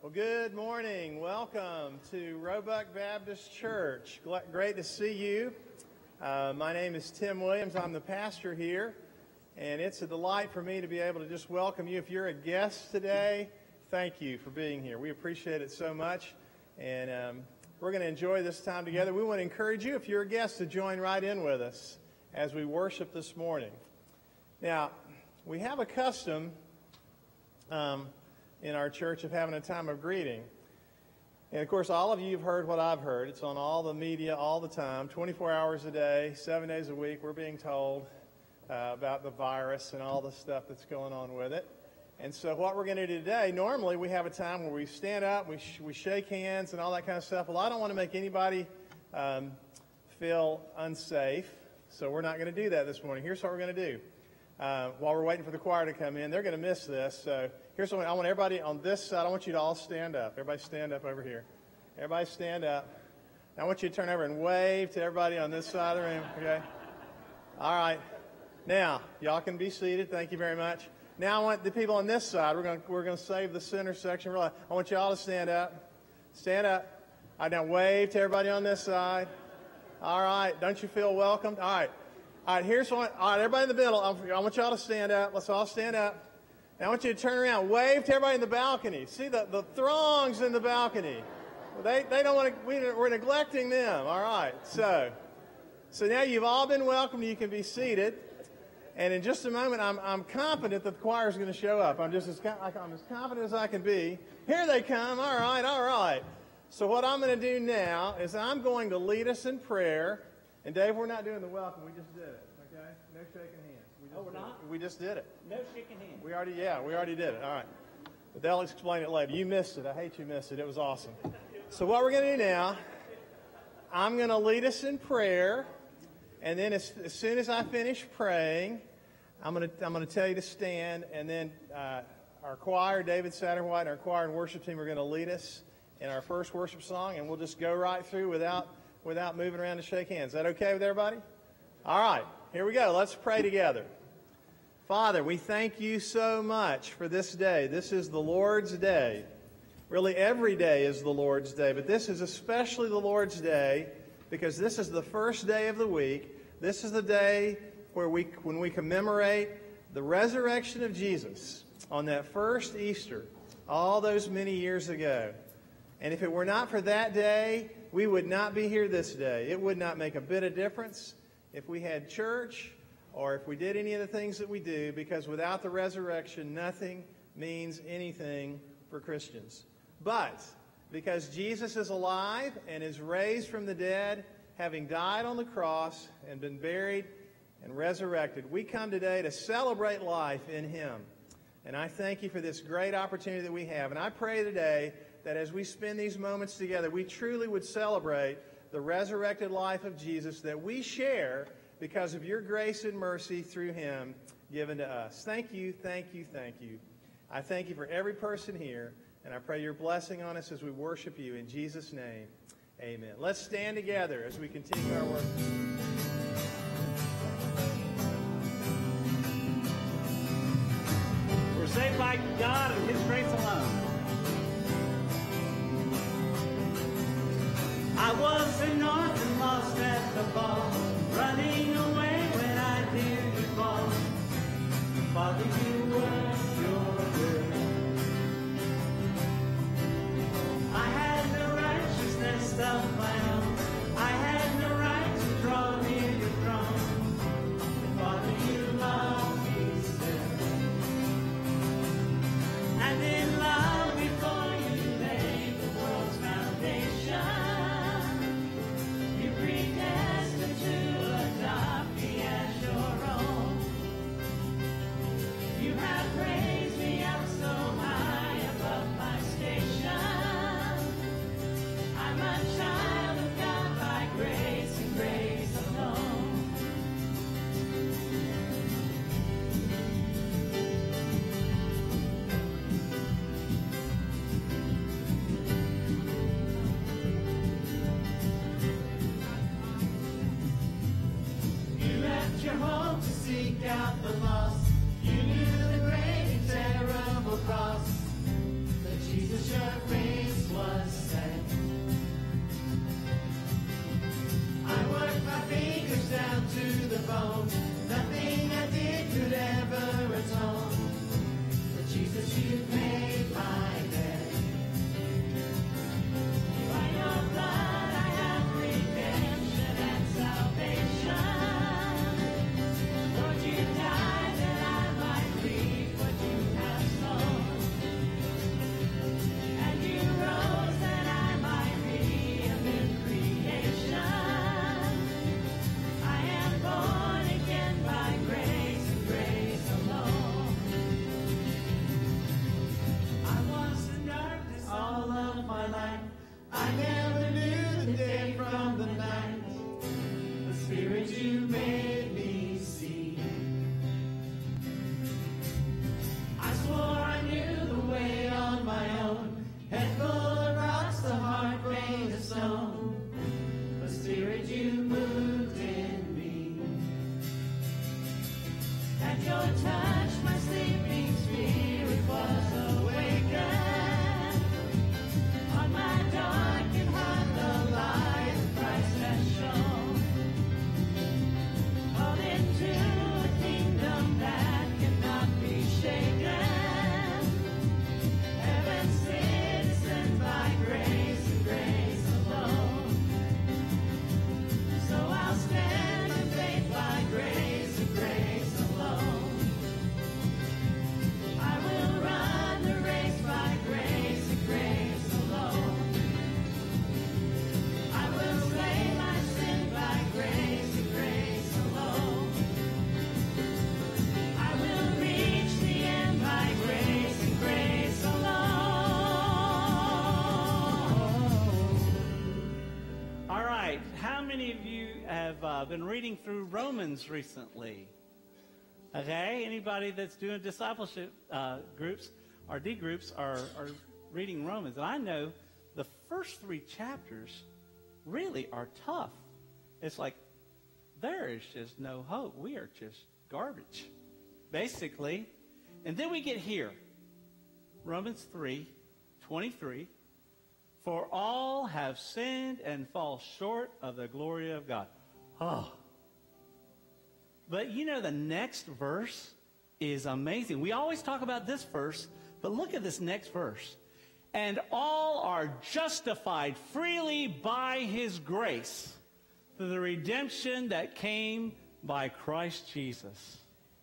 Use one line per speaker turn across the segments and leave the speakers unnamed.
Well, good morning. Welcome to Roebuck Baptist Church. Great to see you. My name is Tim Williams. I'm the pastor here, and it's a delight for me to be able to just welcome you. If you're a guest today, thank you for being here. We appreciate it so much, and we're going to enjoy this time together. We want to encourage you, if you're a guest, to join right in with us as we worship this morning. Now, we have a custom in our church of having a time of greeting. And of course, all of you have heard what I've heard. It's on all the media all the time, 24 hours a day, 7 days a week. We're being told about the virus and all the stuff that's going on with it. And so what we're going to do today, normally we have a time where we stand up, we shake hands and all that kind of stuff. Well, I don't want to make anybody feel unsafe, so we're not going to do that this morning. Here's what we're going to do. While we're waiting for the choir to come in, they're going to miss this. So here's what I want everybody on this side. I want you to all stand up. Everybody stand up over here. Everybody stand up. I want you to turn over and wave to everybody on this side of the room. Okay. All right. Now y'all can be seated. Thank you very much. Now I want the people on this side. We're going to save the center section. I want you all to stand up. Stand up. All right. Now wave to everybody on this side. All right. Don't you feel welcomed? All right. All right, here's one. All right, everybody in the middle, I want you all to stand up. Let's all stand up. Now I want you to turn around. Wave to everybody in the balcony. See the throngs in the balcony. They don't want to, we're neglecting them. All right, so now you've all been welcomed. You can be seated. And in just a moment, I'm confident that the choir is going to show up. I'm as confident as I can be. Here they come. All right, all right. So what I'm going to do now is I'm going to lead us in prayer. And Dave, we're not doing the welcome. We just did it. Okay? No shaking hands.
We're not?
We just did it.
No shaking hands.
We already did it. All right. But they'll explain it later. You missed it. I hate you missed it. It was awesome. So what we're going to do now, I'm going to lead us in prayer. And then as soon as I finish praying, I'm going to tell you to stand. And then our choir, David Satterwhite, and our choir and worship team are going to lead us in our first worship song. And we'll just go right through without moving around to shake hands. Is that okay with everybody? All right, here we go. Let's pray together. Father, we thank you so much for this day. This is the Lord's day. Really, every day is the Lord's day, but this is especially the Lord's day because this is the first day of the week. This is the day when we commemorate the resurrection of Jesus on that first Easter, all those many years ago. And if it were not for that day, we would not be here this day. It would not make a bit of difference if we had church or if we did any of the things that we do, because without the resurrection, nothing means anything for Christians. But because Jesus is alive and is raised from the dead, having died on the cross and been buried and resurrected, we come today to celebrate life in Him. And I thank you for this great opportunity that we have. And I pray today that as we spend these moments together, we truly would celebrate the resurrected life of Jesus that we share because of your grace and mercy through Him given to us. Thank you, thank you, thank you. I thank you for every person here, and I pray your blessing on us as we worship you. In Jesus' name, amen. Let's stand together as we continue our work.
We're saved by God and His grace alone. I was an orphan lost at the ball, running away when I nearly fall. Father, you were sure good. I had no righteousness of my own. I had no right to draw near your throne. And Father, you loved me still. And in love before you laid the world's foundation, predestined to adopt me as your own. You have
Been reading through Romans recently. Okay, anybody that's doing discipleship groups or D groups are reading Romans. And I know the first 3 chapters really are tough. It's like there is just no hope. We are just garbage, basically. And then we get here, Romans 3:23. For all have sinned and fall short of the glory of God. Oh. But you know, the next verse is amazing. We always talk about this verse, but look at this next verse. And all are justified freely by his grace through the redemption that came by Christ Jesus.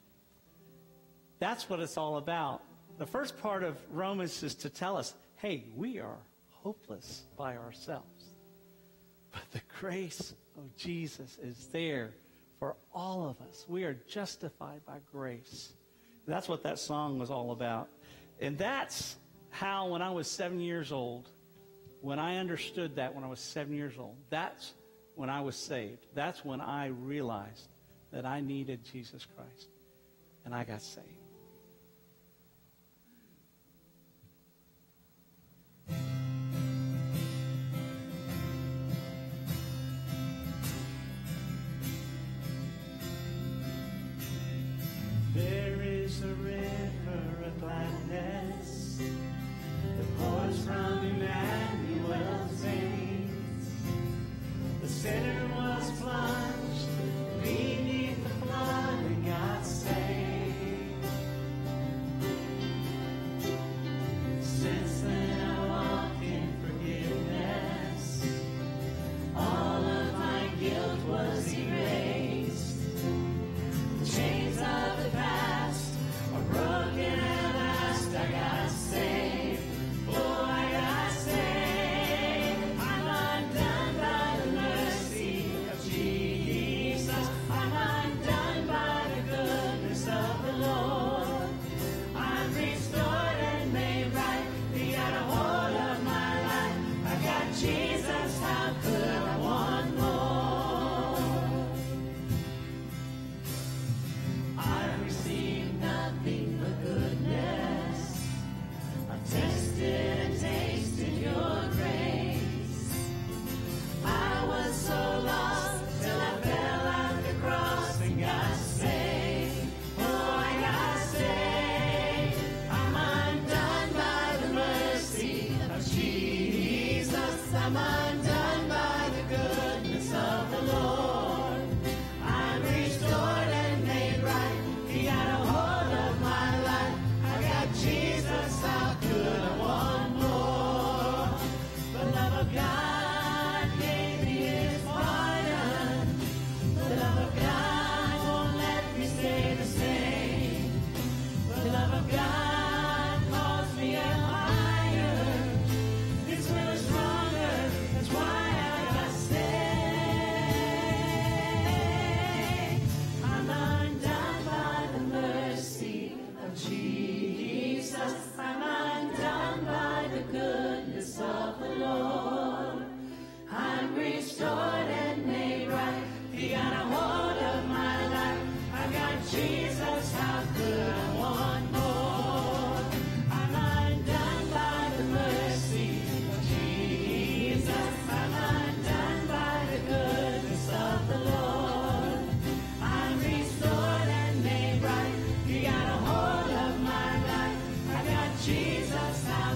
That's what it's all about. The first part of Romans is to tell us, hey, we are hopeless by ourselves. But the grace of Jesus is there for all of us. We are justified by grace. That's what that song was all about. And that's how, when I was 7 years old, when I understood that when I was 7 years old, that's when I was saved. That's when I realized that I needed Jesus Christ. And I got saved.
There is a river of gladness that pours from Emmanuel's veins. The sinner was plunged beneath the flood and got saved.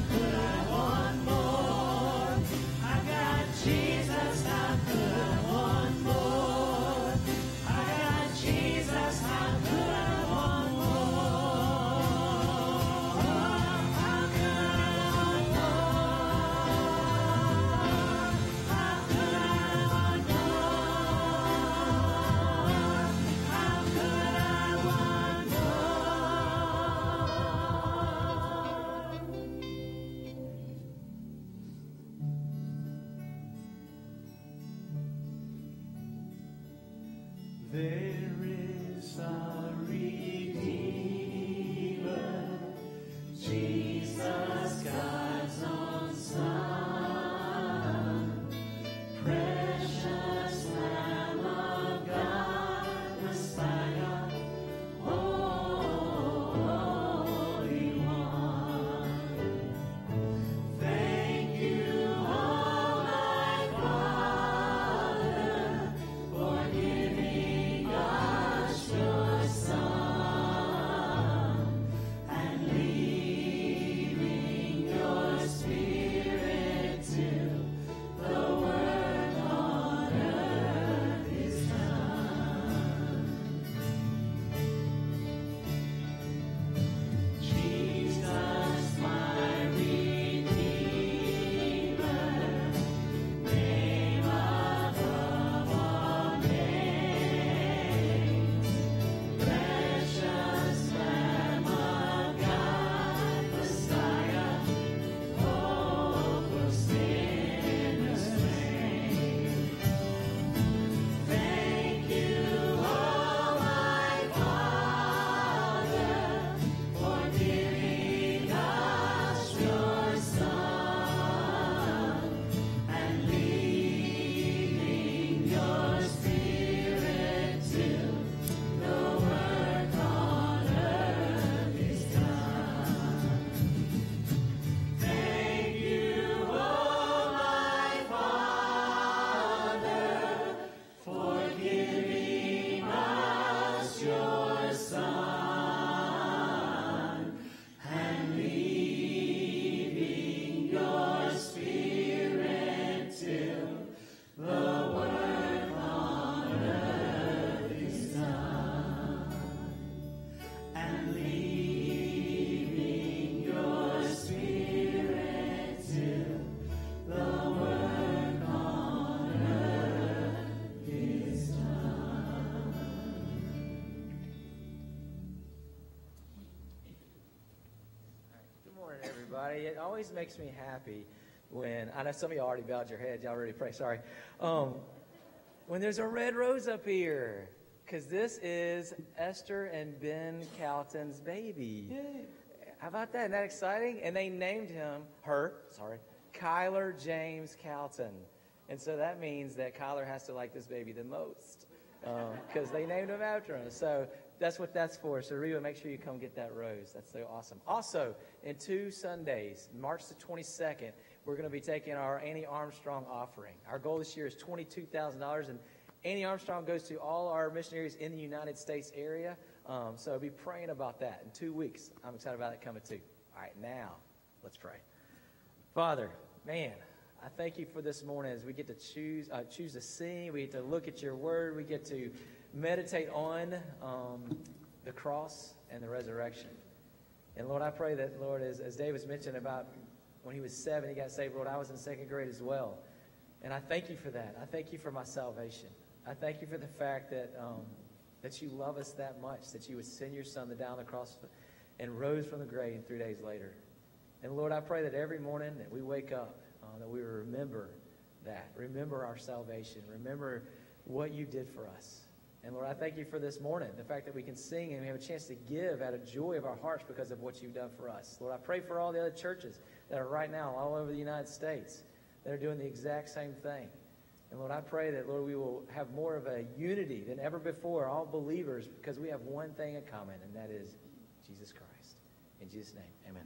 could I want more? I got Jesus, how could I want more? I got Jesus, how could I want more? How could I want more? How could I want more? How could I want more? There is a Redeemer, Jesus, God's own Son, precious Lamb of God, Messiah, Holy One. Thank you, Almighty Father, for giving us your Son and leaving your Spirit till the work on earth is done. Jesus, my Redeemer, name above all names, precious Lamb of God, Messiah, hope for sinners slain. Thank you, Almighty Father, for giving us your Son and leaving your Spirit till the work on earth is done. Thank you, Almighty Father, for giving us your Son and leaving your Spirit till the work on earth is done. And leaving your Spirit till the work on earth is done.
Good morning, everybody. It always makes me happy when, I know some of y'all already bowed your heads. Y'all already pray, sorry. When there's a red rose up here, because this is Esther and Ben Calton's baby. How about that? Isn't that exciting? And they named Kyler James Calton. And so that means that Kyler has to like this baby the most because they named him after him. So that's what that's for. So Reba, make sure you come get that rose. That's so awesome. Also, in 2 Sundays, March the 22nd, we're going to be taking our Annie Armstrong offering. Our goal this year is $22,000, and Annie Armstrong goes to all our missionaries in the United States area. So be praying about that in 2 weeks. I'm excited about it coming too. All right, now let's pray. Father, man, I thank you for this morning as we get to choose to sing. We get to look at your word. We get to meditate on the cross and the resurrection. And Lord, I pray that, Lord, as David's mentioned about when he was 7, he got saved. Lord, I was in 2nd grade as well. And I thank you for that. I thank you for my salvation. I thank you for the fact that that you love us that much, that you would send your son down the cross and rose from the grave 3 days later. And Lord, I pray that every morning that we wake up, that we remember that. Remember our salvation. Remember what you did for us. And Lord, I thank you for this morning, the fact that we can sing and we have a chance to give out of joy of our hearts because of what you've done for us. Lord, I pray for all the other churches that are right now all over the United States that are doing the exact same thing. And Lord, I pray that, Lord, we will have more of a unity than ever before, all believers, because we have one thing in common, and that is Jesus Christ. In Jesus' name, amen.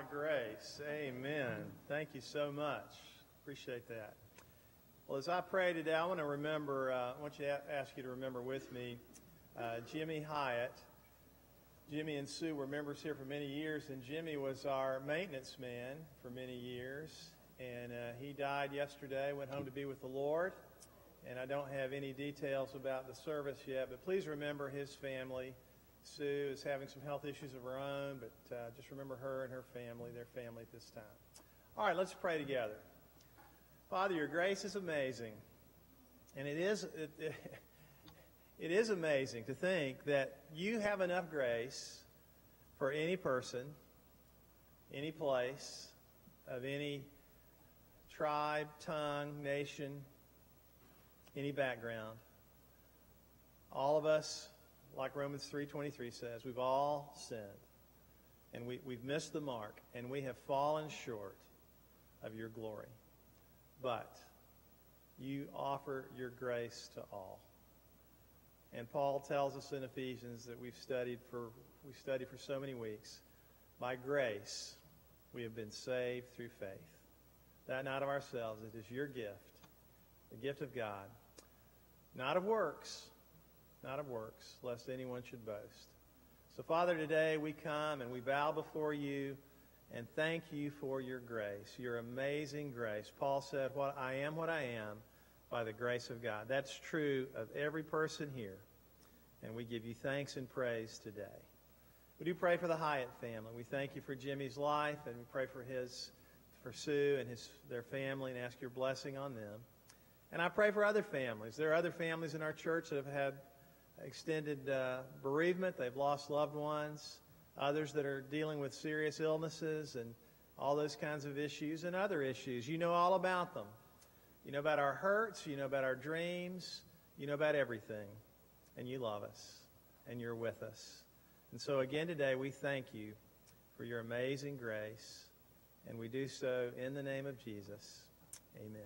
of grace. Amen. Thank you so much. Appreciate that. Well, as I pray today, I want to ask you to remember with me Jimmy Hyatt. Jimmy and Sue were members here for many years, and Jimmy was our maintenance man for many years. And he died yesterday, went home to be with the Lord. And I don't have any details about the service yet, but please remember his family. Sue is having some health issues of her own, but just remember her and her family, their family at this time. All right, let's pray together. Father, your grace is amazing. And it is amazing to think that you have enough grace for any person, any place, of any tribe, tongue, nation, any background. All of us, like Romans 3:23 says, we've all sinned. And we've missed the mark. And we have fallen short of your glory. But you offer your grace to all. And Paul tells us in Ephesians that we've studied for so many weeks. By grace, we have been saved through faith. That not of ourselves, it is your gift, the gift of God. Not of works, lest anyone should boast. So, Father, today we come and we bow before you and thank you for your grace, your amazing grace. Paul said, I am what I am by the grace of God. That's true of every person here. And we give you thanks and praise today. We do pray for the Hyatt family. We thank you for Jimmy's life, and we pray for Sue and their family, and ask your blessing on them. And I pray for other families. There are other families in our church that have had extended bereavement. They've lost loved ones. Others that are dealing with serious illnesses and all those kinds of issues and other issues. You know all about them. You know about our hurts. You know about our dreams. You know about everything. And you love us. And you're with us. And so again today we thank you for your amazing grace. And we do so in the name of Jesus. Amen.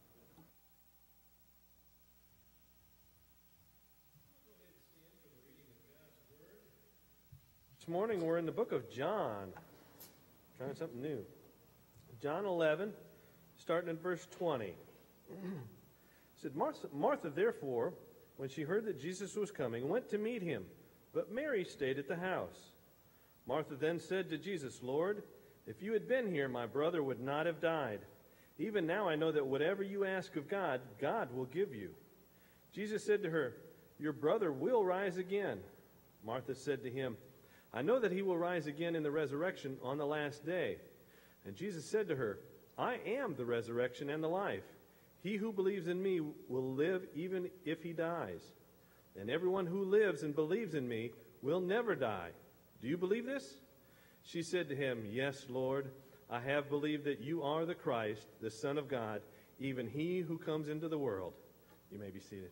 This morning we're in the book of John. Trying something new. John 11, starting in verse 20. It said, Martha, therefore, when she heard that Jesus was coming, went to meet him, but Mary stayed at the house. Martha then said to Jesus, Lord, if you had been here, my brother would not have died. Even now I know that whatever you ask of God, God will give you. Jesus said to her, your brother will rise again. Martha said to him, I know that he will rise again in the resurrection on the last day. And Jesus said to her, I am the resurrection and the life. He who believes in me will live even if he dies. And everyone who lives and believes in me will never die. Do you believe this? She said to him, Yes, Lord, I have believed that you are the Christ, the Son of God, even he who comes into the world. You may be seated.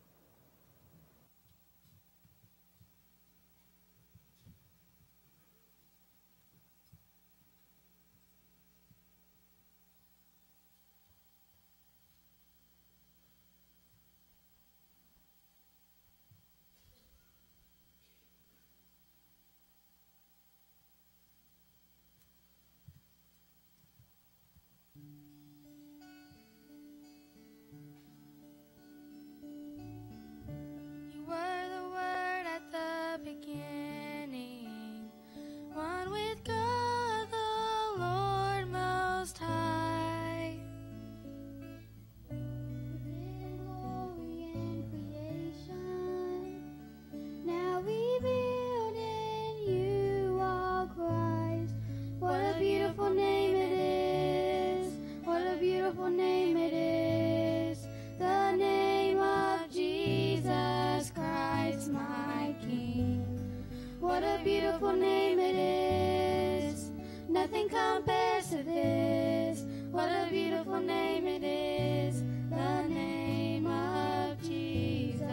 You were the Word at the beginning, one with God the Lord Most High. In glory and creation, now revealed in you, all Christ. What a beautiful name it is! What a beautiful name it is! The name of Jesus Christ, my King. What a beautiful name it is! Nothing compares to this. What a beautiful name it is! The name of Jesus.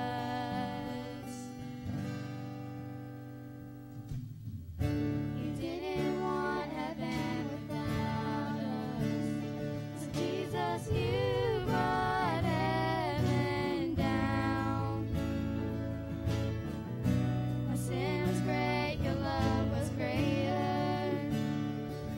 You didn't want heaven without us. So Jesus, you brought heaven down. My sin was great, your love was greater.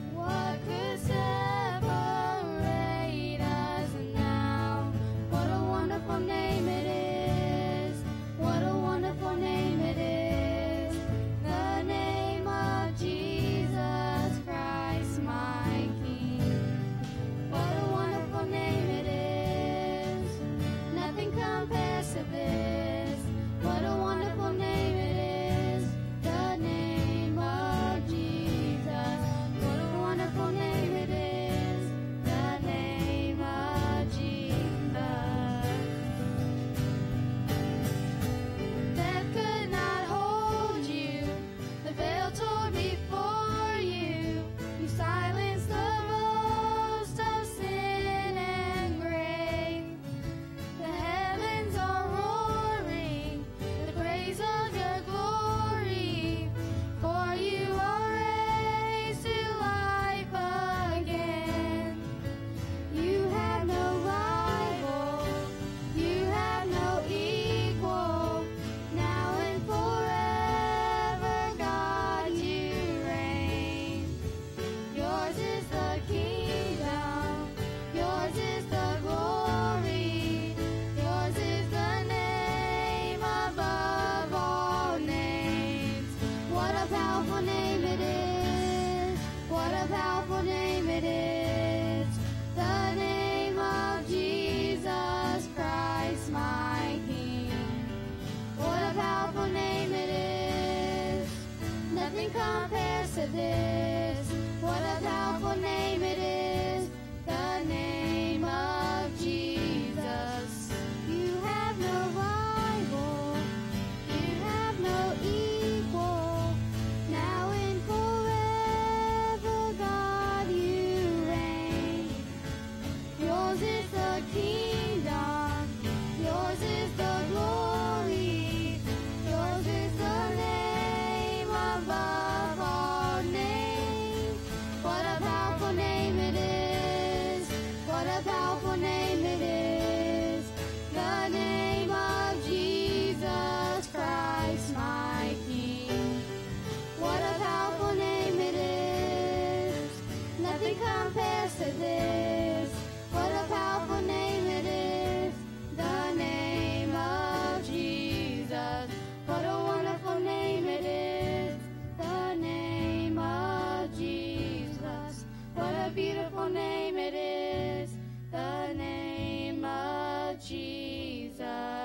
compares to this. What a powerful name it is, the name of Jesus. You have no rival, you have no equal. Now and forever, God, you reign. Yours is the kingdom, yours is the glory, yours is the name above all names. What a powerful name it is, what a powerful name it is, the name of Jesus Christ, my King. What a powerful name it is, nothing compares to this. What a powerful name it is, the name of Jesus. What a wonderful name it is, the name of Jesus. What a beautiful name it is, the name of Jesus.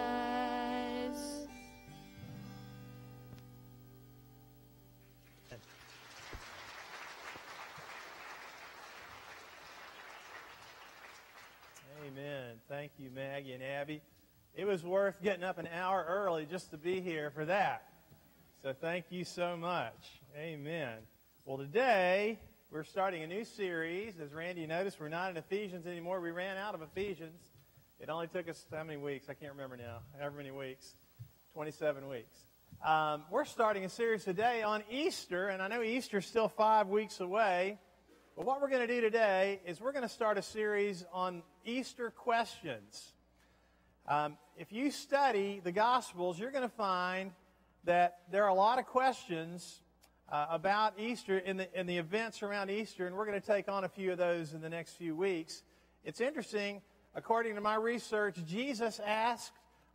Amen. Thank you, Maggie and Abby. It was worth getting up an hour early just to be here for that. So thank you so much. Amen. Well, today we're starting a new series. As Randy noticed, we're not in Ephesians anymore. We ran out of Ephesians. It only took us how many weeks? I can't remember now. However many weeks. 27 weeks. We're starting a series today on Easter, and I know Easter's still 5 weeks away. But what we're going to do today is we're going to start a series on Easter questions. If you study the Gospels, you're going to find that there are a lot of questions about Easter in the events around Easter, and we're going to take on a few of those in the next few weeks. It's interesting, according to my research, Jesus asked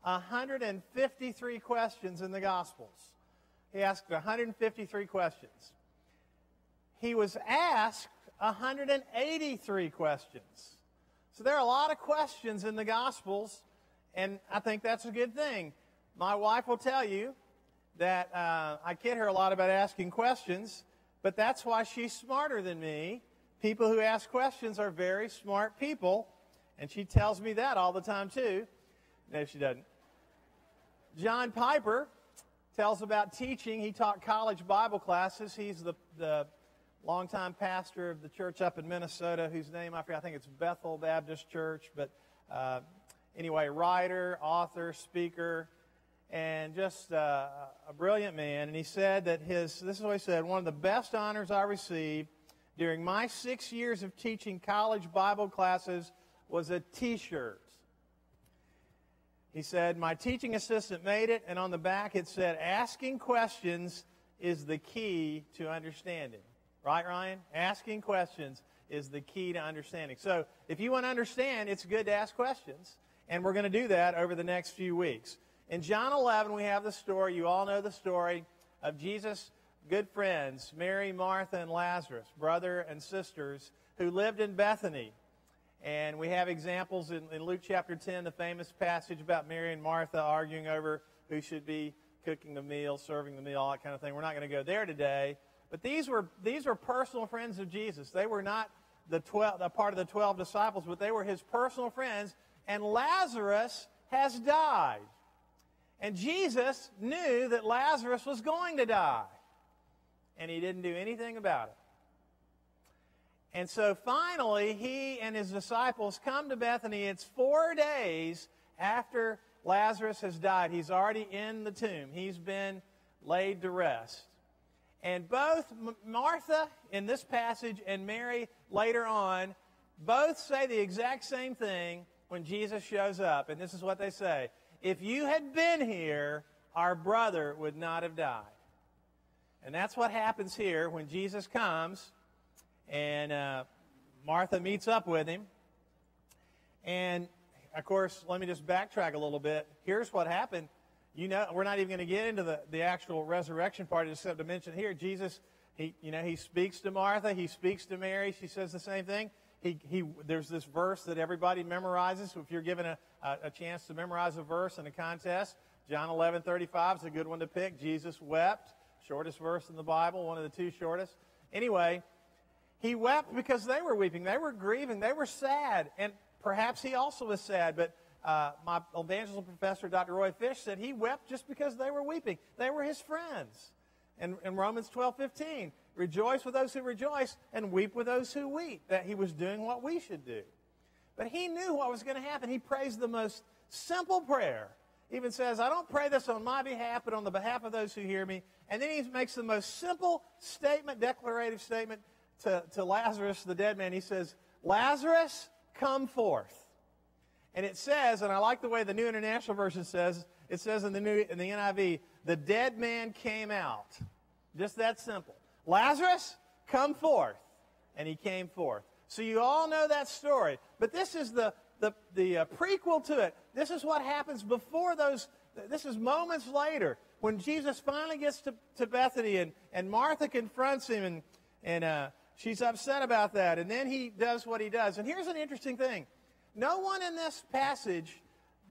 153 questions in the Gospels. He asked 153 questions. He was asked 183 questions. So there are a lot of questions in the Gospels, and I think that's a good thing. My wife will tell you that I kid her a lot about asking questions, but that's why she's smarter than me. People who ask questions are very smart people, and she tells me that all the time too. No, she doesn't. John Piper tells about teaching. He taught college Bible classes. He's the longtime pastor of the church up in Minnesota, whose name I forget. I think it's Bethel Baptist Church. But anyway, writer, author, speaker, and just a brilliant man. And he said that this is what he said, one of the best honors I received during my 6 years of teaching college Bible classes was a T-shirt. He said, my teaching assistant made it, and on the back it said, asking questions is the key to understanding. Right, Ryan? Asking questions is the key to understanding. So if you want to understand, it's good to ask questions, and we're going to do that over the next few weeks. In John 11, we have the story, you all know the story, of Jesus' good friends, Mary, Martha, and Lazarus, brother and sisters, who lived in Bethany. And we have examples in Luke chapter 10, the famous passage about Mary and Martha arguing over who should be cooking the meal, serving the meal, all that kind of thing. We're not going to go there today. But these were personal friends of Jesus. They were not a part of the 12 disciples, but they were his personal friends. And Lazarus has died. And Jesus knew that Lazarus was going to die. And he didn't do anything about it. And so finally, he and his disciples come to Bethany. It's 4 days after Lazarus has died. He's already in the tomb. He's been laid to rest. And both Martha in this passage and Mary later on both say the exact same thing when Jesus shows up. And this is what they say. If you had been here, our brother would not have died. And that's what happens here when Jesus comes. And Martha meets up with him. And, of course, let me just backtrack a little bit. Here's what happened. You know, we're not even going to get into the actual resurrection part, except to mention here, Jesus, he speaks to Martha. He speaks to Mary. She says the same thing. There's this verse that everybody memorizes. So if you're given a chance to memorize a verse in a contest, John 11:35 is a good one to pick. Jesus wept. Shortest verse in the Bible, one of the two shortest. Anyway, he wept because they were weeping. They were grieving. They were sad. And perhaps he also was sad. But my evangelism professor, Dr. Roy Fish, said he wept just because they were weeping. They were his friends. And in Romans 12:15, rejoice with those who rejoice and weep with those who weep. That he was doing what we should do. But he knew what was going to happen. He prays the most simple prayer. Even says, I don't pray this on my behalf, but on the behalf of those who hear me. And then he makes the most simple statement, declarative statement to Lazarus, the dead man. He says, Lazarus, come forth. And it says, and I like the way the New International Version says, it says in the NIV, the dead man came out. Just that simple. Lazarus, come forth. And he came forth. So you all know that story. But this is the prequel to it. This is what happens before those. This is moments later when Jesus finally gets to Bethany and Martha confronts him and she's upset about that. And then he does what he does. And here's an interesting thing. No one in this passage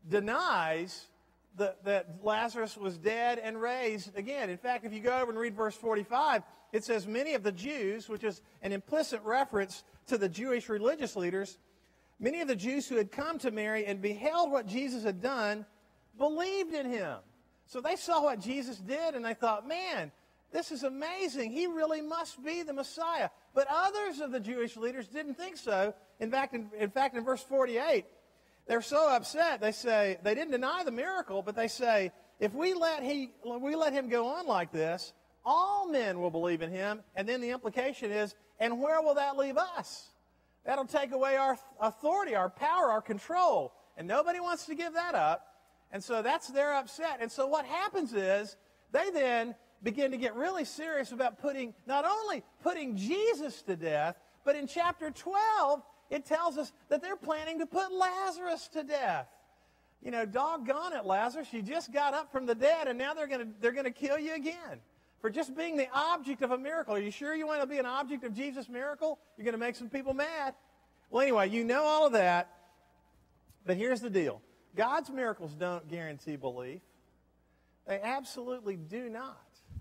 denies that Lazarus was dead and raised again. In fact, if you go over and read verse 45, it says many of the Jews, which is an implicit reference to the Jewish religious leaders, many of the Jews who had come to Mary and beheld what Jesus had done believed in him. So they saw what Jesus did and they thought, man, this is amazing. He really must be the Messiah. But others of the Jewish leaders didn't think so. In fact, in verse 48, they're so upset. They say, they didn't deny the miracle, but they say, if we let him go on like this, all men will believe in him. And then the implication is, and where will that leave us? That'll take away our authority, our power, our control. And nobody wants to give that up. And so they're upset. And so what happens is they then begin to get really serious about not only putting Jesus to death, but in chapter 12, it tells us that they're planning to put Lazarus to death. You know, doggone it, Lazarus, you just got up from the dead, and now they're going to kill you again for just being the object of a miracle. Are you sure you want to be an object of Jesus' miracle? You're going to make some people mad. Well, anyway, you know all of that, but here's the deal. God's miracles don't guarantee belief. They absolutely do not.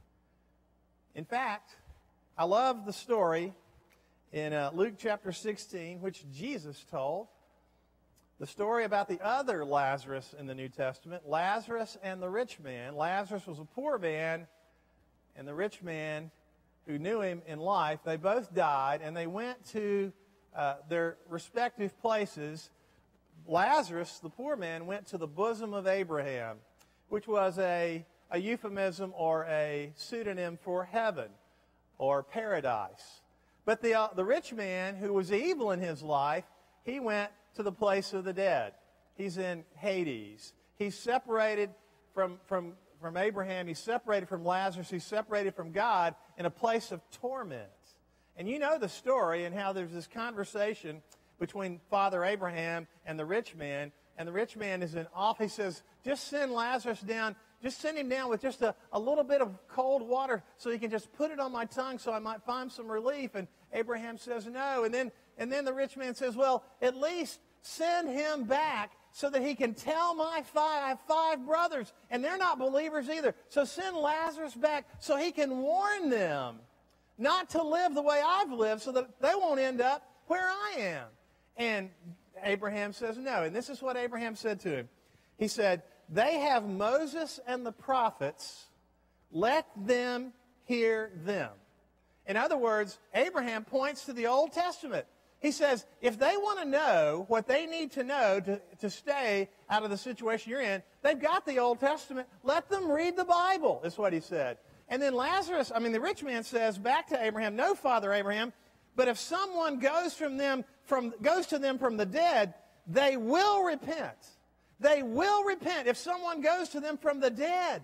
In fact, I love the story in Luke chapter 16, which Jesus told. The story about the other Lazarus in the New Testament, Lazarus and the rich man. Lazarus was a poor man, and the rich man who knew him in life, they both died, and they went to their respective places. Lazarus, the poor man, went to the bosom of Abraham, which was a euphemism or a pseudonym for heaven or paradise. But the rich man, who was evil in his life, he went to the place of the dead. He's in Hades. He's separated from Abraham. He's separated from Lazarus. He's separated from God in a place of torment. And you know the story and how there's this conversation between Father Abraham and the rich man. And the rich man is in awe. He says, just send Lazarus down. Just send him down with just a little bit of cold water so he can just put it on my tongue so I might find some relief. And Abraham says no. And then the rich man says, well, at least send him back so that he can tell I have 5 brothers, and they're not believers either. So send Lazarus back so he can warn them not to live the way I've lived so that they won't end up where I am. And Abraham says no. And this is what Abraham said to him. He said, they have Moses and the prophets. Let them hear them. In other words, Abraham points to the Old Testament. He says, if they want to know what they need to know to stay out of the situation you're in, they've got the Old Testament. Let them read the Bible, is what he said. And then the rich man says back to Abraham, no, Father Abraham, but if someone goes to them from the dead, they will repent. They will repent if someone goes to them from the dead.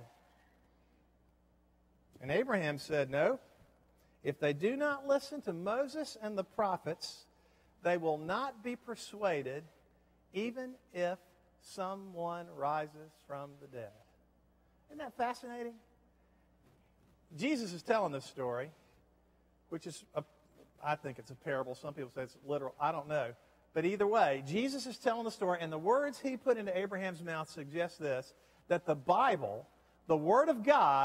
And Abraham said, no, if they do not listen to Moses and the prophets, they will not be persuaded, even if someone rises from the dead. Isn't that fascinating? Jesus is telling this story, which is, I think it's a parable. Some people say it's literal. I don't know. But either way, Jesus is telling the story, and the words he put into Abraham's mouth suggest this, that the Bible, the Word of God,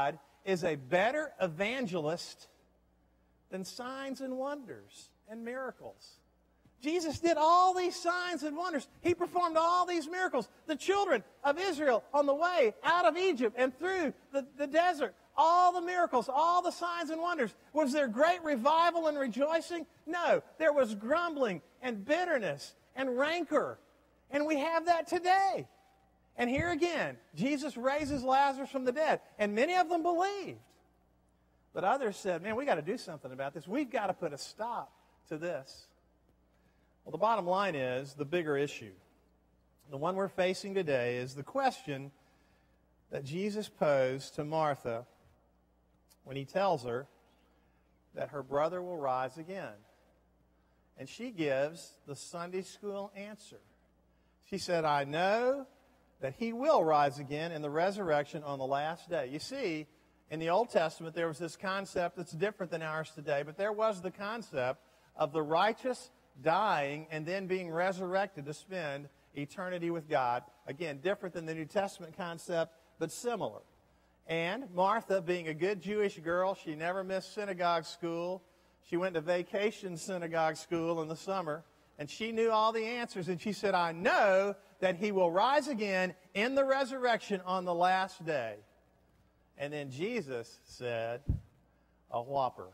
is a better evangelist than signs and wonders and miracles. Jesus did all these signs and wonders. He performed all these miracles. The children of Israel on the way out of Egypt and through the desert, all the miracles, all the signs and wonders. Was there great revival and rejoicing? No. There was grumbling and bitterness and rancor. And we have that today. And here again, Jesus raises Lazarus from the dead. And many of them believed. But others said, man, we got to do something about this. We've got to put a stop to this. Well, the bottom line is the bigger issue. The one we're facing today is the question that Jesus posed to Martha when he tells her that her brother will rise again. And she gives the Sunday school answer. She said, I know that he will rise again in the resurrection on the last day. You see, in the Old Testament, there was this concept that's different than ours today, but there was the concept of the righteous dying and then being resurrected to spend eternity with God. Again, different than the New Testament concept, but similar. And Martha, being a good Jewish girl, she never missed synagogue school. She went to vacation synagogue school in the summer, and she knew all the answers. And she said, I know that he will rise again in the resurrection on the last day. And then Jesus said, a whopper.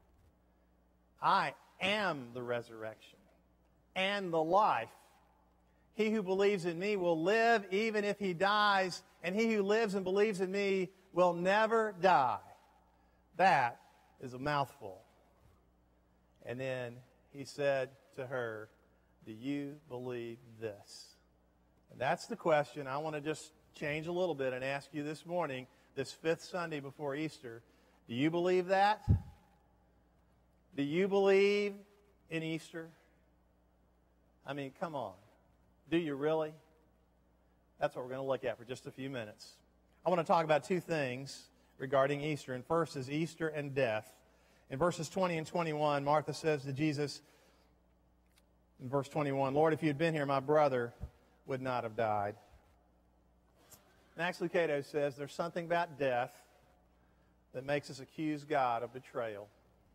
I am the resurrection and the life. He who believes in me will live even if he dies, and he who lives and believes in me will never die. That is a mouthful. And then he said to her, do you believe this? And that's the question I want to just change a little bit and ask you this morning, this fifth Sunday before Easter. Do you believe that? Do you believe in Easter? I mean, come on. Do you really? That's what we're going to look at for just a few minutes. I want to talk about two things regarding Easter. And first is Easter and death. In verses 20 and 21, Martha says to Jesus, in verse 21, Lord, if you had been here, my brother would not have died. Max Lucado says there's something about death that makes us accuse God of betrayal.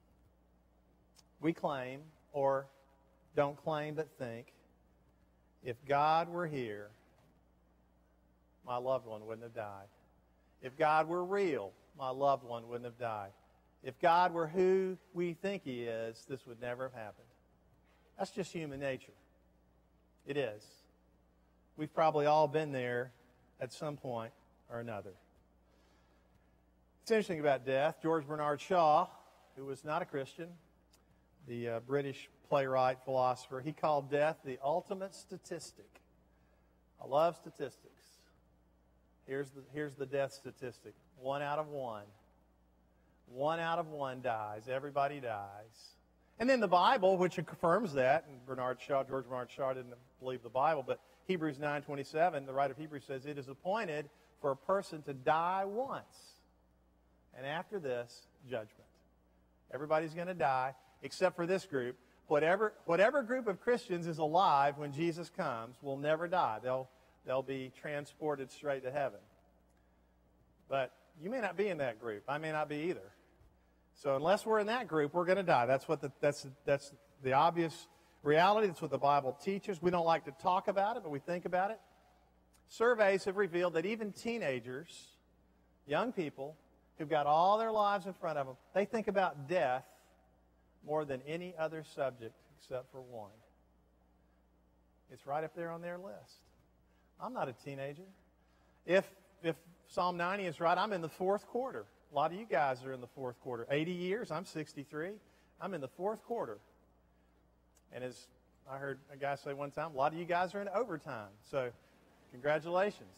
We claim, or don't claim but think, if God were here, my loved one wouldn't have died. If God were real, my loved one wouldn't have died. If God were who we think he is, this would never have happened. That's just human nature. It is. We've probably all been there at some point or another. It's interesting about death. George Bernard Shaw, who was not a Christian, the British playwright, philosopher, he called death the ultimate statistic. I love statistics. Here's the death statistic. 1 out of 1. 1 out of 1 dies. Everybody dies. And then the Bible, which confirms that, and George Bernard Shaw didn't believe the Bible, but Hebrews 9:27, the writer of Hebrews says, it is appointed for a person to die once. And after this, judgment. Everybody's going to die, except for this group. Whatever group of Christians is alive when Jesus comes will never die. They'll be transported straight to heaven. But you may not be in that group. I may not be either. So unless we're in that group, we're going to die. That's the obvious reality. That's what the Bible teaches. We don't like to talk about it, but we think about it. Surveys have revealed that even teenagers, young people, who've got all their lives in front of them, they think about death more than any other subject except for one. It's right up there on their list. I'm not a teenager. If Psalm 90 is right, I'm in the fourth quarter. A lot of you guys are in the fourth quarter. 80 years, I'm 63. I'm in the fourth quarter. And as I heard a guy say one time, a lot of you guys are in overtime. So congratulations.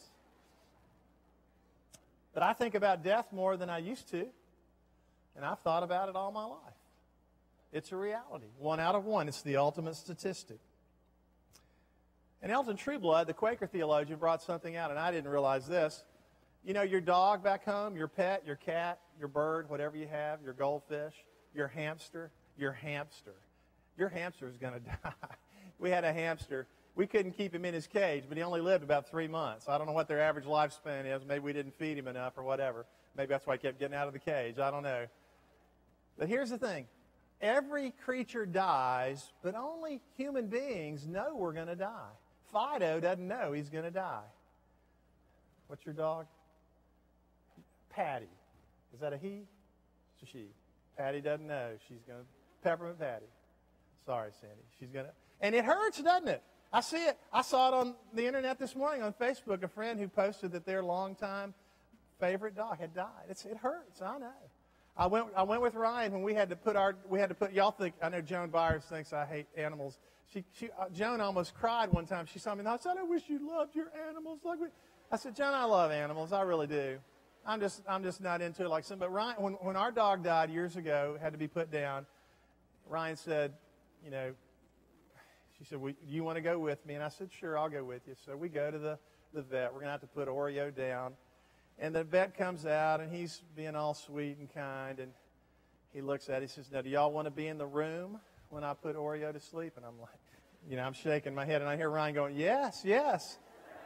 But I think about death more than I used to. And I've thought about it all my life. It's a reality. 1 out of 1. It's the ultimate statistic. And Elton Trueblood, the Quaker theologian, brought something out, and I didn't realize this. You know, your dog back home, your pet, your cat, your bird, whatever you have, your goldfish, your hamster is going to die. We had a hamster. We couldn't keep him in his cage, but he only lived about 3 months. I don't know what their average lifespan is. Maybe we didn't feed him enough or whatever. Maybe that's why he kept getting out of the cage. I don't know. But here's the thing. Every creature dies, but only human beings know we're going to die. Fido doesn't know he's going to die. What's your dog? Patty. Is that a he? It's a she. Patty doesn't know. She's going to... Peppermint Patty. Sorry, Sandy. She's going to... And it hurts, doesn't it? I see it. I saw it on the internet this morning on Facebook. A friend who posted that their longtime favorite dog had died. It hurts. I know. I went with Ryan when we had to put y'all think, I know Joan Byers thinks I hate animals. Joan almost cried one time. She saw me and I said, I wish you loved your animals like we. I said, Joan, I love animals. I really do. I'm just not into it like some. But Ryan, when our dog died years ago, had to be put down, Ryan said, she said, do you want to go with me? And I said, sure, I'll go with you. So we go to the vet. We're going to have to put Oreo down. And the vet comes out, and he's being all sweet and kind. And he looks at it. He says, now, do y'all want to be in the room when I put Oreo to sleep? And I'm like, I'm shaking my head. And I hear Ryan going, yes, yes.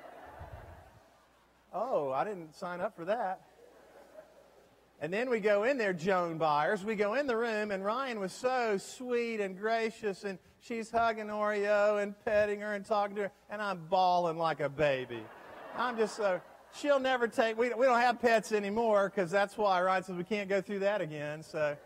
Oh, I didn't sign up for that. And then we go in there, Joan Byers. We go in the room, and Ryan was so sweet and gracious, and she's hugging Oreo and petting her and talking to her, and I'm bawling like a baby. I'm just so... She'll never take... We don't have pets anymore because that's why, right? So we can't go through that again. So,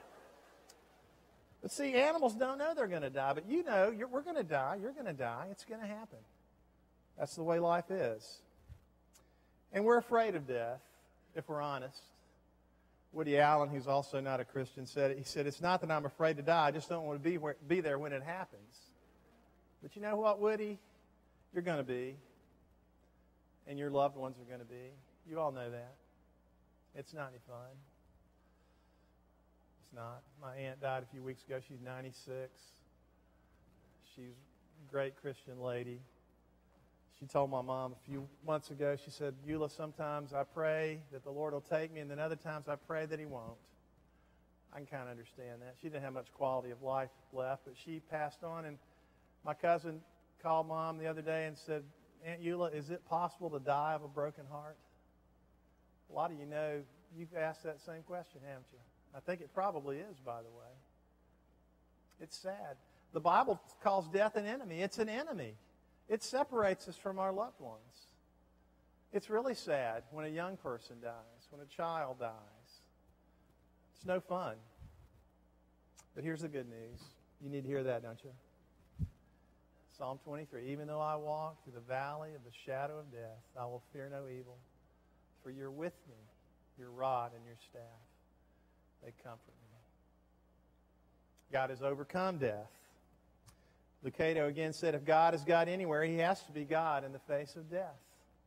but see, animals don't know they're going to die. But we're going to die. You're going to die. It's going to happen. That's the way life is. And we're afraid of death, if we're honest. Woody Allen, who's also not a Christian, said, it's not that I'm afraid to die. I just don't want to be there when it happens. But you know what, Woody? You're going to be. And your loved ones are going to be. You all know that. It's not any fun. It's not. My aunt died a few weeks ago. She's 96. She's a great Christian lady. She told my mom a few months ago, she said, Eula, sometimes I pray that the Lord will take me, and then other times I pray that he won't. I can kind of understand that. She didn't have much quality of life left, but she passed on, and my cousin called Mom the other day and said, Aunt Eula, is it possible to die of a broken heart? A lot of you know, you've asked that same question, haven't you? I think it probably is, by the way. It's sad. The Bible calls death an enemy. It's an enemy. It separates us from our loved ones. It's really sad when a young person dies, when a child dies. It's no fun. But here's the good news. You need to hear that, don't you? Psalm 23, even though I walk through the valley of the shadow of death, I will fear no evil, for you're with me, your rod and your staff, they comfort me. God has overcome death. Lucado again said, if God is God anywhere, he has to be God in the face of death.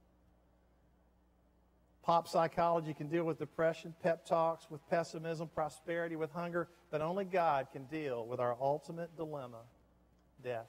Pop psychology can deal with depression, pep talks with pessimism, prosperity with hunger, but only God can deal with our ultimate dilemma, death.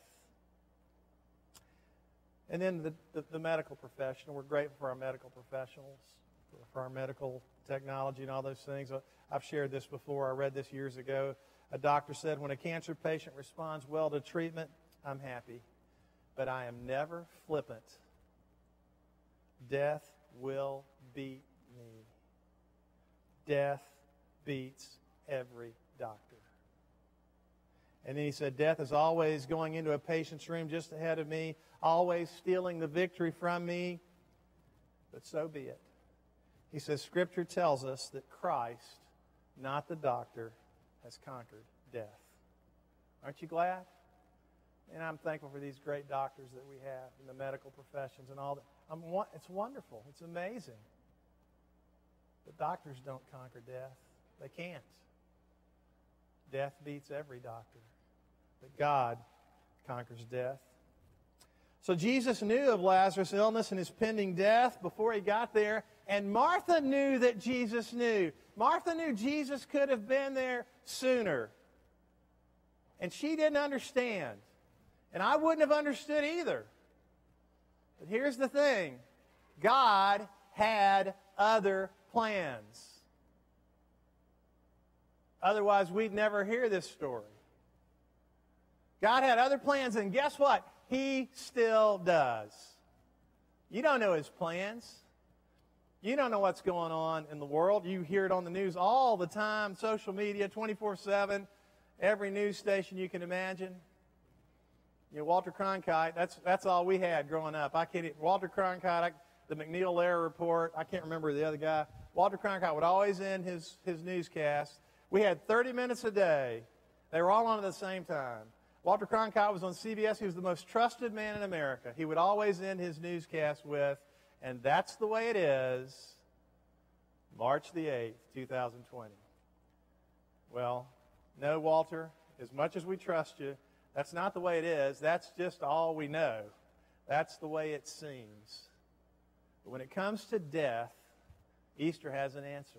And then the medical profession. We're grateful for our medical professionals, for our medical technology and all those things. I've shared this before. I read this years ago. A doctor said, when a cancer patient responds well to treatment, I'm happy. But I am never flippant. Death will beat me. Death beats every doctor. And then he said, death is always going into a patient's room just ahead of me, always stealing the victory from me. But so be it. He says, Scripture tells us that Christ, not the doctor, has conquered death. Aren't you glad? And I'm thankful for these great doctors that we have in the medical professions and all that. It's wonderful. It's amazing. But doctors don't conquer death. They can't. Death beats every doctor. But God conquers death. So Jesus knew of Lazarus' illness and his pending death before he got there. And Martha knew that Jesus knew. Martha knew Jesus could have been there sooner. And she didn't understand. And I wouldn't have understood either. But here's the thing. God had other plans. Otherwise, we'd never hear this story. God had other plans, and guess what? He still does. You don't know his plans. You don't know what's going on in the world. You hear it on the news all the time, social media, 24/7, every news station you can imagine. You know, Walter Cronkite, that's all we had growing up. I can't, Walter Cronkite, the McNeil-Lehrer report, I can't remember the other guy. Walter Cronkite would always end his newscast. We had 30 minutes a day. They were all on at the same time. Walter Cronkite was on CBS. He was the most trusted man in America. He would always end his newscast with, and that's the way it is, March the 8th, 2020. Well, no, Walter, as much as we trust you, that's not the way it is. That's just all we know. That's the way it seems. But when it comes to death, Easter has an answer.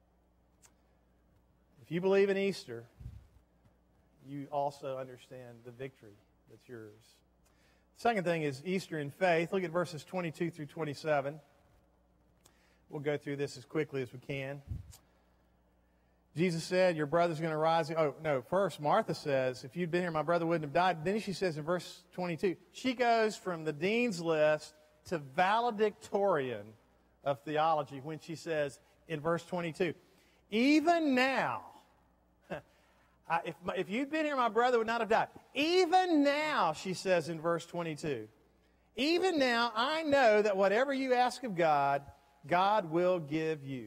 If you believe in Easter, you also understand the victory that's yours. Second thing is Easter in faith. Look at verses 22 through 27. We'll go through this as quickly as we can. Jesus said, your brother's going to rise. Oh, no, first Martha says, if you'd been here, my brother wouldn't have died. Then she says in verse 22, she goes from the dean's list to valedictorian of theology when she says in verse 22, even now, if you'd been here, my brother would not have died. Even now, she says in verse 22, even now I know that whatever you ask of God, God will give you.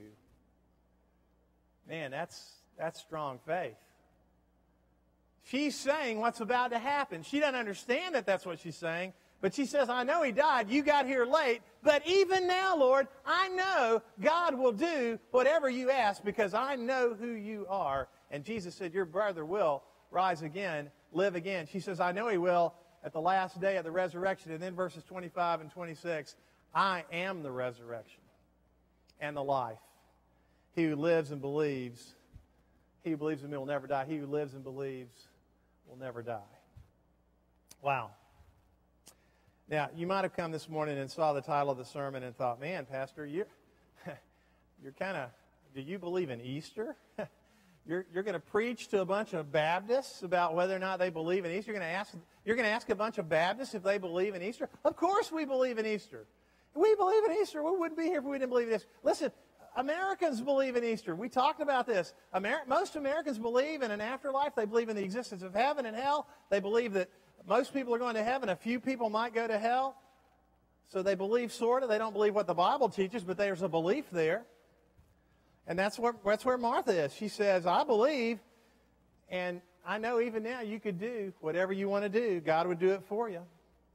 Man, that's strong faith. She's saying what's about to happen. She doesn't understand that that's what she's saying, but she says, I know he died. You got here late, but even now, Lord, I know God will do whatever you ask because I know who you are. And Jesus said, your brother will rise again, live again. She says, I know he will at the last day of the resurrection. And then verses 25 and 26, I am the resurrection and the life. He who lives and believes, he who believes in me will never die. He who lives and believes will never die. Wow. Now, you might have come this morning and saw the title of the sermon and thought, man, Pastor, you're kind of, do you believe in Easter? You're going to preach to a bunch of Baptists about whether or not they believe in Easter. You're going to ask a bunch of Baptists if they believe in Easter. Of course we believe in Easter. We believe in Easter. We wouldn't be here if we didn't believe in this. Listen, Americans believe in Easter. We talked about this. Most Americans believe in an afterlife. They believe in the existence of heaven and hell. They believe that most people are going to heaven. A few people might go to hell. So they believe sort of. They don't believe what the Bible teaches, but there's a belief there. And that's where Martha is. She says, I believe, and I know even now you could do whatever you want to do. God would do it for you.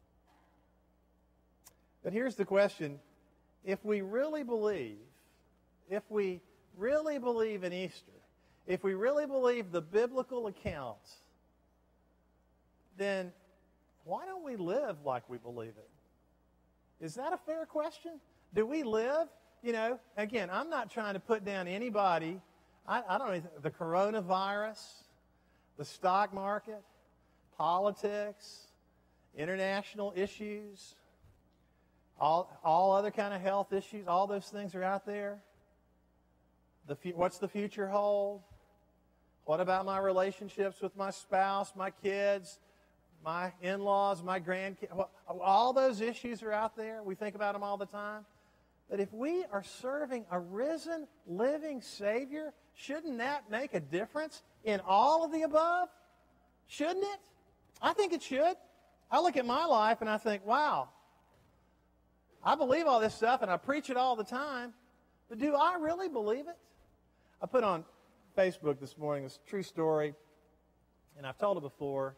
But here's the question. If we really believe in Easter, if we really believe the biblical accounts, then why don't we live like we believe it? Is that a fair question? Do we live? You know, again, I'm not trying to put down anybody. I don't know, the coronavirus, the stock market, politics, international issues, all other kind of health issues, all those things are out there. What's the future hold? What about my relationships with my spouse, my kids, my in-laws, my grandkids? All those issues are out there. We think about them all the time. But if we are serving a risen, living Savior, shouldn't that make a difference in all of the above? Shouldn't it? I think it should. I look at my life and I think, wow, I believe all this stuff and I preach it all the time, but do I really believe it? I put on Facebook this morning this true story, and I've told it before.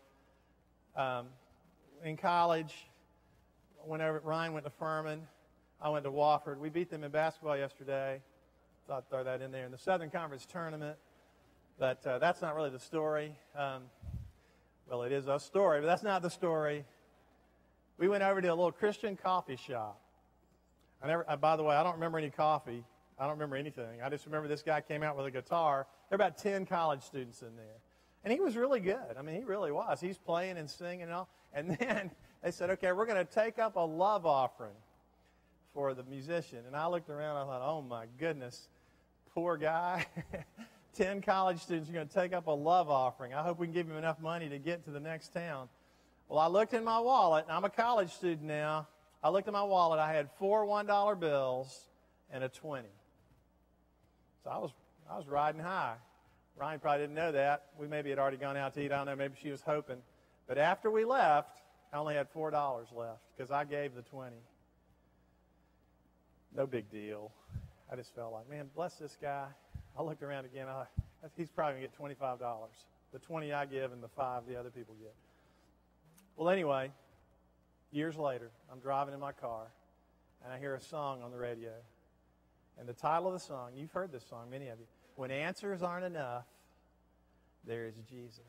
In college, whenever Ryan went to Furman, I went to Wofford. We beat them in basketball yesterday. Thought I'd throw that in there in the Southern Conference tournament. But that's not really the story. Well, it is a story, but that's not the story. We went over to a little Christian coffee shop. By the way, I don't remember any coffee. I don't remember anything. I just remember this guy came out with a guitar. There were about 10 college students in there. And he was really good. I mean, he really was. He's playing and singing and all. And then they said, okay, we're going to take up a love offering for the musician. And I looked around, I thought, oh my goodness, poor guy. 10 college students are going to take up a love offering. I hope we can give him enough money to get to the next town. Well, I looked in my wallet, and I'm a college student now. I looked in my wallet. I had 4 $1 bills and a 20. So I was riding high. Ryan probably didn't know that. We maybe had already gone out to eat. I don't know. Maybe she was hoping. But after we left, I only had $4 left because I gave the 20. No big deal. I just felt like, man, bless this guy. I looked around again. He's probably going to get $25. The 20 I give and the 5 the other people get. Well, anyway, years later, I'm driving in my car, and I hear a song on the radio. And the title of the song, you've heard this song, many of you. When answers aren't enough, there is Jesus.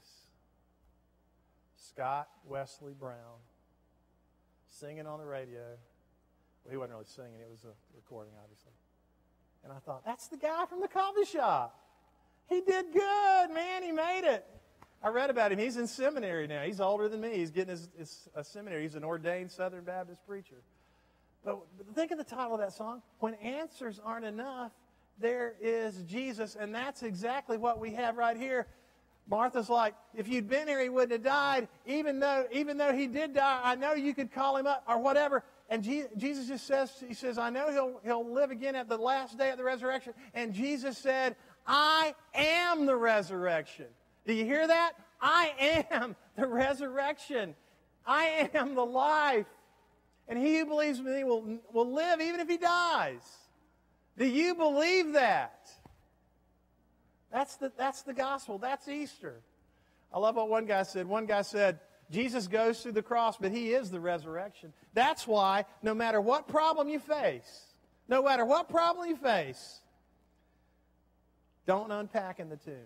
Scott Wesley Brown singing on the radio. Well, he wasn't really singing. It was a recording, obviously. And I thought, that's the guy from the coffee shop. He did good, man. He made it. I read about him. He's in seminary now. He's older than me. He's getting his seminary. He's an ordained Southern Baptist preacher. But think of the title of that song. When answers aren't enough, there is Jesus. And that's exactly what we have right here. Martha's like, if you'd been here, he wouldn't have died. Even though he did die, I know you could call him up or whatever. And Jesus just says, he says, I know he'll live again at the last day of the resurrection. And Jesus said, I am the resurrection. Do you hear that? I am the resurrection. I am the life. And he who believes in me will live even if he dies. Do you believe that? That's the gospel. That's Easter. I love what one guy said. One guy said, Jesus goes through the cross, but he is the resurrection. That's why no matter what problem you face, don't unpack in the tomb.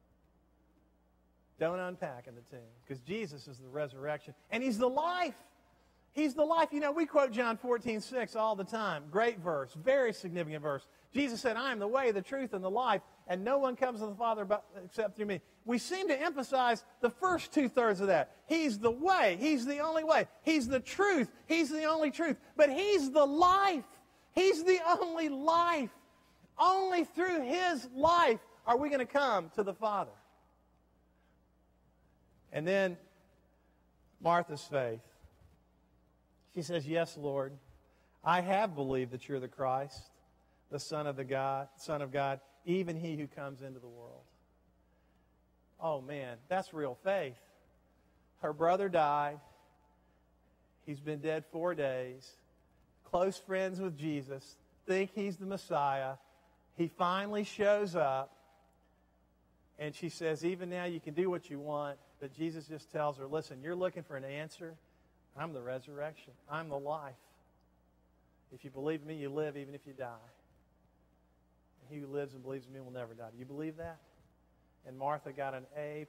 Don't unpack in the tomb, because Jesus is the resurrection, and he's the life. He's the life. You know, we quote John 14:6 all the time. Great verse, very significant verse. Jesus said, I am the way, the truth, and the life, and no one comes to the Father except through me. We seem to emphasize the first 2/3 of that. He's the way. He's the only way. He's the truth. He's the only truth. But he's the life. He's the only life. Only through his life are we going to come to the Father. And then Martha's faith. She says, yes, Lord, I have believed that you're the Christ, the Son of God, even he who comes into the world. Oh, man, that's real faith. Her brother died. He's been dead 4 days. Close friends with Jesus. Think he's the Messiah. He finally shows up. And she says, even now you can do what you want. But Jesus just tells her, listen, you're looking for an answer. I'm the resurrection. I'm the life. If you believe in me, you live even if you die. And he who lives and believes in me will never die. Do you believe that? And Martha got an A++.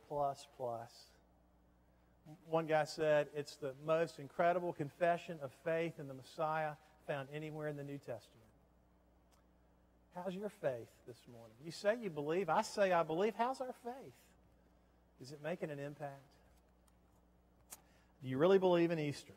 One guy said it's the most incredible confession of faith in the Messiah found anywhere in the New Testament. How's your faith this morning? You say you believe. I say I believe. How's our faith? Is it making an impact? Do you really believe in Easter?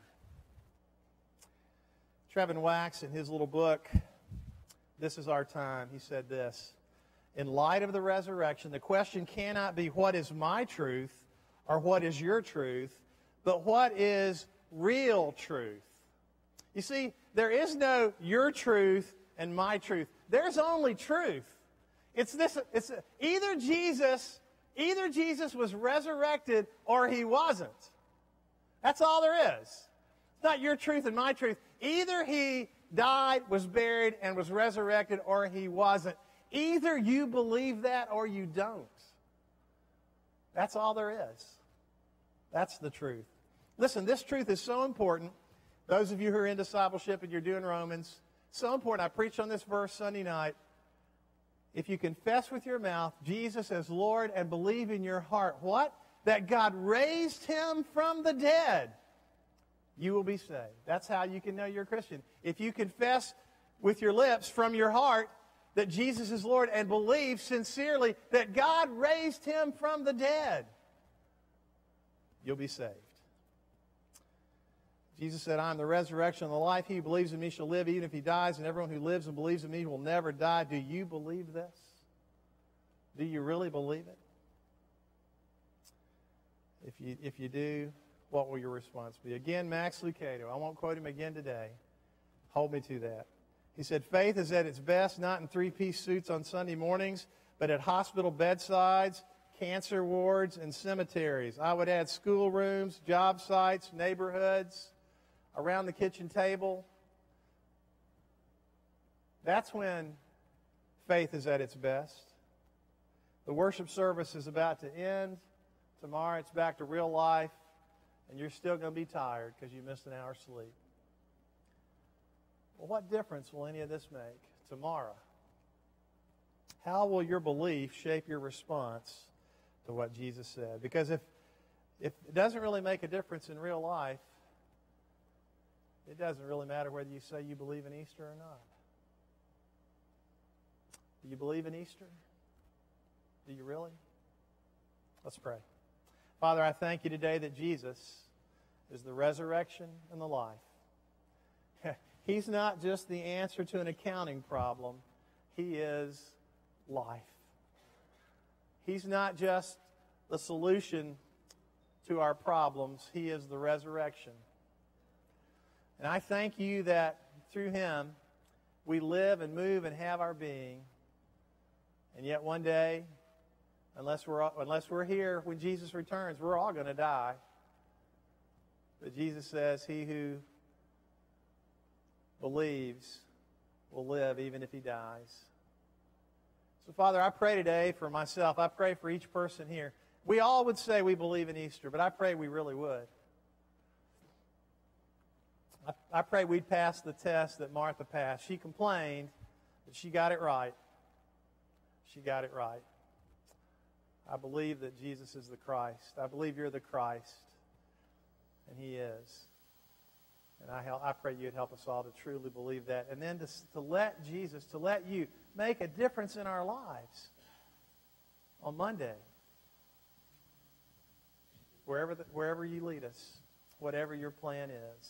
Trevin Wax, in his little book, This Is Our Time, he said this: in light of the resurrection, the question cannot be what is my truth or what is your truth, but what is real truth. You see, there is no your truth and my truth. There's only truth. It's either Jesus was resurrected or he wasn't. That's all there is. It's not your truth and my truth. Either he died, was buried, and was resurrected, or he wasn't. Either you believe that or you don't. That's all there is. That's the truth. Listen, this truth is so important. Those of you who are in discipleship and you're doing Romans, so important. I preached on this verse Sunday night. If you confess with your mouth Jesus as Lord and believe in your heart, what? That God raised him from the dead, you will be saved. That's how you can know you're a Christian. If you confess with your lips from your heart that Jesus is Lord and believe sincerely that God raised him from the dead, you'll be saved. Jesus said, I am the resurrection and the life. He who believes in me shall live even if he dies, and everyone who lives and believes in me will never die. Do you believe this? Do you really believe it? If you do, what will your response be? Again, Max Lucado. I won't quote him again today. Hold me to that. He said, faith is at its best, not in three-piece suits on Sunday mornings, but at hospital bedsides, cancer wards, and cemeteries. I would add schoolrooms, job sites, neighborhoods, around the kitchen table. That's when faith is at its best. The worship service is about to end. Tomorrow it's back to real life, and you're still going to be tired because you missed an hour's sleep. Well, what difference will any of this make tomorrow? How will your belief shape your response to what Jesus said? Because if it doesn't really make a difference in real life, it doesn't really matter whether you say you believe in Easter or not. Do you believe in Easter? Do you really? Let's pray. Father, I thank you today that Jesus is the resurrection and the life. He's not just the answer to an accounting problem. He is life. He's not just the solution to our problems. He is the resurrection. And I thank you that through Him we live and move and have our being. And yet one day, unless we're here when Jesus returns, we're all going to die. But Jesus says, he who believes will live even if he dies. So, Father, I pray today for myself. I pray for each person here. We all would say we believe in Easter, but I pray we really would. I pray we'd pass the test that Martha passed. She complained, but she got it right. She got it right. I believe that Jesus is the Christ. I believe you're the Christ, and He is. And I pray you'd help us all to truly believe that. And then to let Jesus, to let you make a difference in our lives on Monday. Wherever you lead us, whatever your plan is.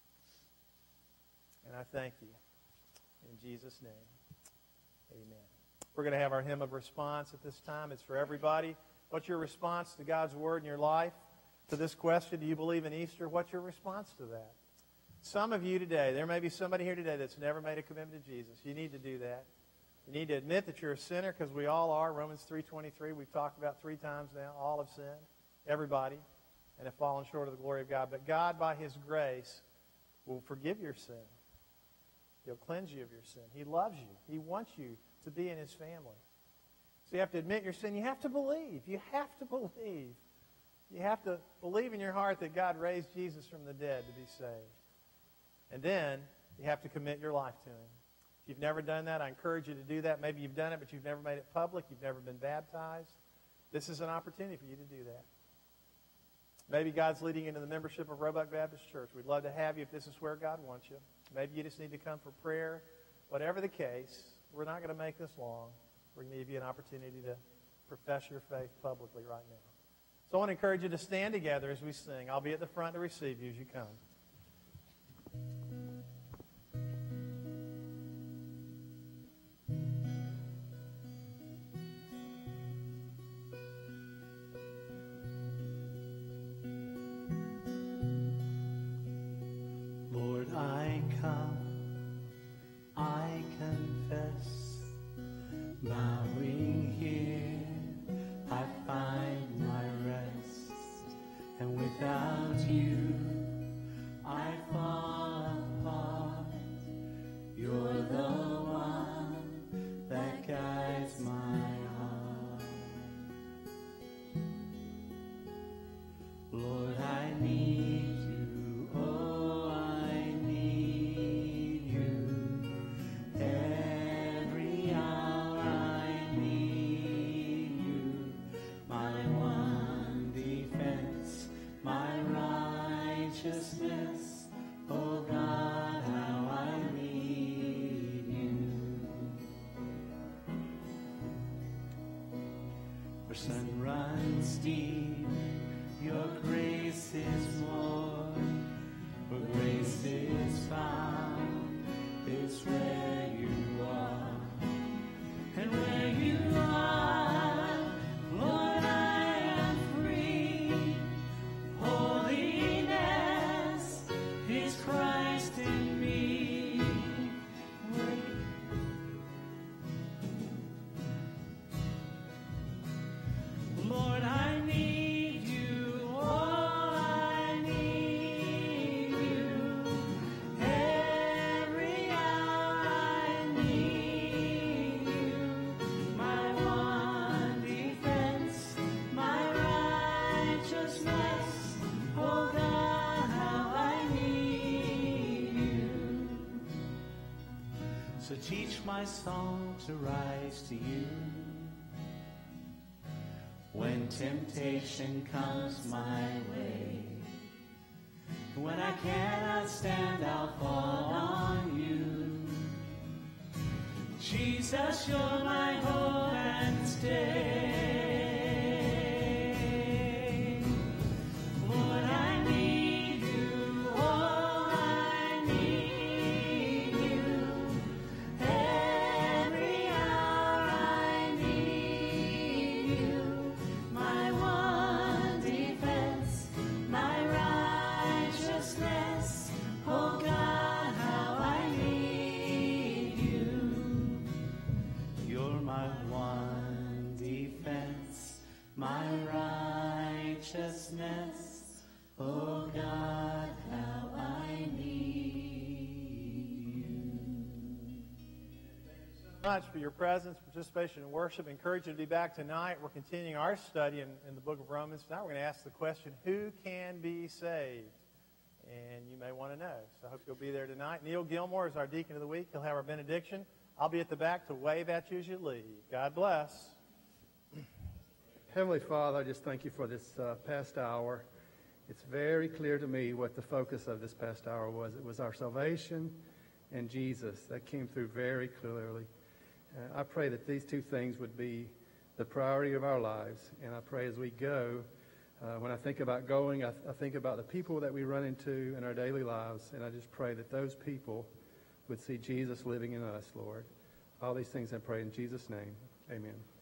And I thank you. In Jesus' name, amen. We're going to have our hymn of response at this time. It's for everybody. What's your response to God's Word in your life? To this question, do you believe in Easter? What's your response to that? Some of you today, there may be somebody here today that's never made a commitment to Jesus. You need to do that. You need to admit that you're a sinner, because we all are. Romans 3:23, we've talked about 3 times now. All have sinned, everybody, and have fallen short of the glory of God. But God, by His grace, will forgive your sin. He'll cleanse you of your sin. He loves you. He wants you to be in His family. So you have to admit your sin. You have to believe. You have to believe. You have to believe in your heart that God raised Jesus from the dead to be saved. And then you have to commit your life to Him. If you've never done that, I encourage you to do that. Maybe you've done it, but you've never made it public. You've never been baptized. This is an opportunity for you to do that. Maybe God's leading you into the membership of Roebuck Baptist Church. We'd love to have you if this is where God wants you. Maybe you just need to come for prayer. Whatever the case, we're not going to make this long. We're going to give you an opportunity to profess your faith publicly right now. So I want to encourage you to stand together as we sing. I'll be at the front to receive you as you come.
Lord, I come, I confess, bowing here, I find my rest, and without you, I fall apart. You're the one that guides my heart. Lord, I need you, oh, I need you. Every hour I need you. My one defense, my righteousness, oh God, how I need you. For sun runs deep, your grace is more. Where grace is found, it's where you are. And where you are, Lord, I am free. Holiness is Christ in me. Where So teach my song to rise to you. When temptation comes my way, when I cannot stand, I'll fall on you. Jesus, you're my hope and stay. Lord, I need you, oh, I need you. Every hour I need you. My one defense, my righteousness. Oh God, how I need you. You're my one defense, my righteousness. Oh God, how I need you.
Much for your presence, participation in worship. I encourage you to be back tonight. We're continuing our study in the book of Romans. Now we're going to ask the question, who can be saved? And you may want to know. So I hope you'll be there tonight. Neil Gilmore is our deacon of the week. He'll have our benediction. I'll be at the back to wave at you as you leave. God bless.
Heavenly Father, I just thank you for this past hour. It's very clear to me what the focus of this past hour was. It was our salvation and Jesus. That came through very clearly. I pray that these two things would be the priority of our lives. And I pray as we go, when I think about going, I think about the people that we run into in our daily lives. And I just pray that those people would see Jesus living in us, Lord. All these things I pray in Jesus' name. Amen.